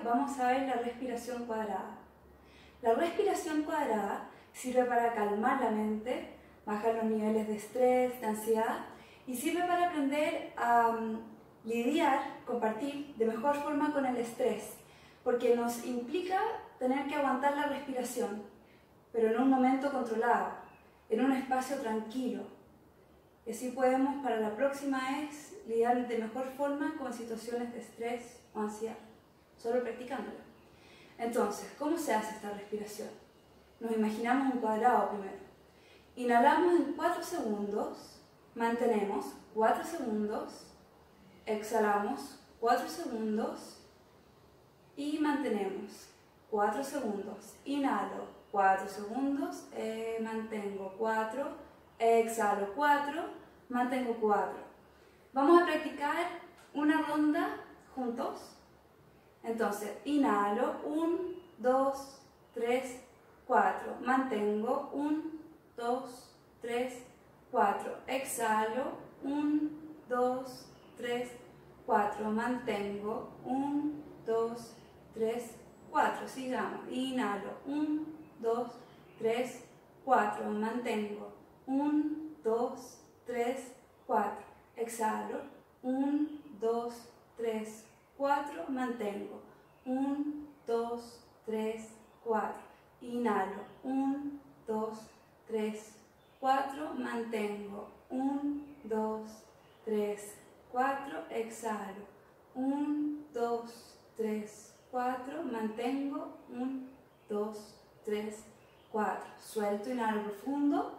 vamos a ver la respiración cuadrada. La respiración cuadrada sirve para calmar la mente, bajar los niveles de estrés, de ansiedad y sirve para aprender a lidiar, compartir de mejor forma con el estrés, porque nos implica tener que aguantar la respiración, pero en un momento controlado, en un espacio tranquilo. Y así podemos para la próxima vez lidiar de mejor forma con situaciones de estrés o ansiedad, solo practicándola. Entonces, ¿cómo se hace esta respiración? Nos imaginamos un cuadrado primero. Inhalamos en 4 segundos, mantenemos 4 segundos, exhalamos 4 segundos y mantenemos 4 segundos. Inhalo 4 segundos, mantengo 4, exhalo 4, mantengo 4. Vamos a practicar una ronda juntos. Entonces, inhalo 1, 2, 3, 4. Mantengo 1, 2, 3, 4. Exhalo 1, 2, 3, 4. Mantengo 1, 2, 3, 4. Sigamos. Inhalo 1, 2, 3, 4. Mantengo 1, 2, 3, 4. Exhalo 1, 2, 3, 4. Mantengo 1, 2, 3, 4. Inhalo 1, 2, 3, 4. Mantengo 1, 2, 3, 4. Exhalo 1, 2, 3, 4. Mantengo 1, 2, 3, 4. Suelto, inhalo profundo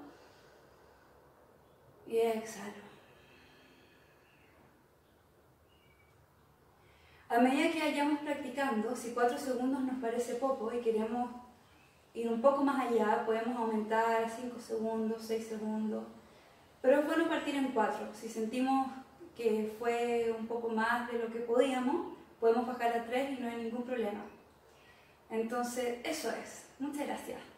y exhalo. A medida que vayamos practicando, si 4 segundos nos parece poco y queremos ir un poco más allá, podemos aumentar a 5 segundos, 6 segundos, pero es bueno partir en 4. Si sentimos que fue un poco más de lo que podíamos, podemos bajar a 3 y no hay ningún problema. Entonces, eso es. Muchas gracias.